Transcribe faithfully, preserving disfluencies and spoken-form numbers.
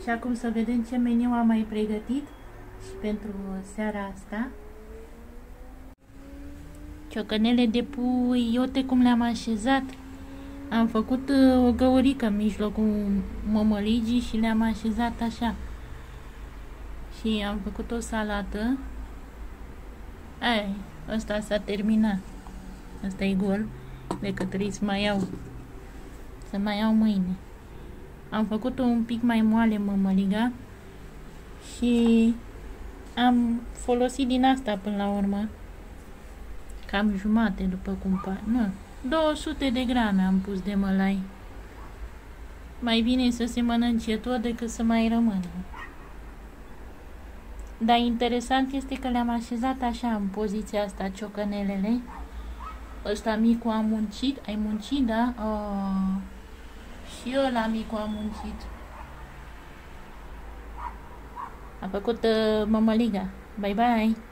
Și acum să vedem ce meniu am mai pregătit și pentru seara asta. Ciocanele de pui, iute cum le-am așezat. Am făcut o găurică în mijlocul mămăligii și le-am așezat așa. Și am făcut o salată. Ai, ăsta s-a terminat. Ăsta e gol. Decât trebuie să mai iau. Să mai iau mâine. Am făcut-o un pic mai moale mămăliga. Și am folosit din asta până la urmă. Cam jumate, după cum pare. Nu, două sute de grame am pus de mălai. Mai bine să se mănânce tot decât să mai rămână. Dar interesant este că le-am așezat așa în poziția asta ciocanelele. Ăsta micu a muncit. Ai muncit, da? Oh. Și ăla micu a muncit. A făcut uh, mămăliga. Bye bye!